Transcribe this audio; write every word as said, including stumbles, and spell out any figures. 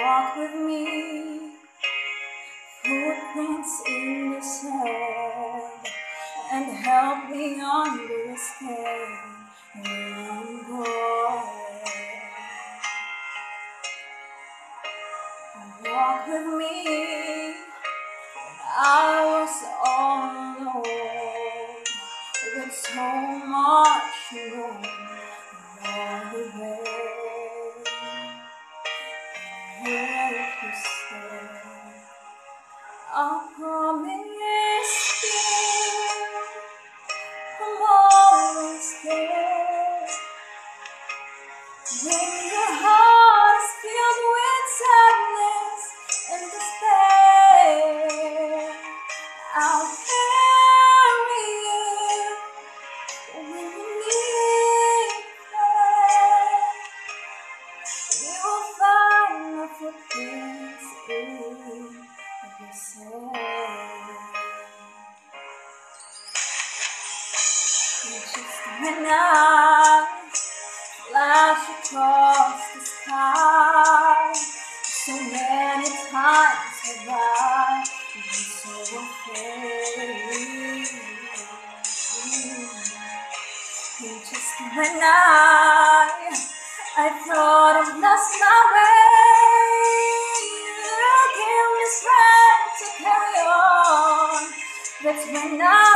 Walk with me, footprints in the sand, and help me understand where I'm going. Walk with me when I was all alone, with so much room along the way. If you stay, I promise you I'm always there. When your heart is filled with sadness and despair, I'll carry you when you need me. You'll find my footprints in the sand. It's just when I flash across the sky, so many times have I been so afraid. And just when I I thought I've lost my way, you give me strength to carry on. That's when I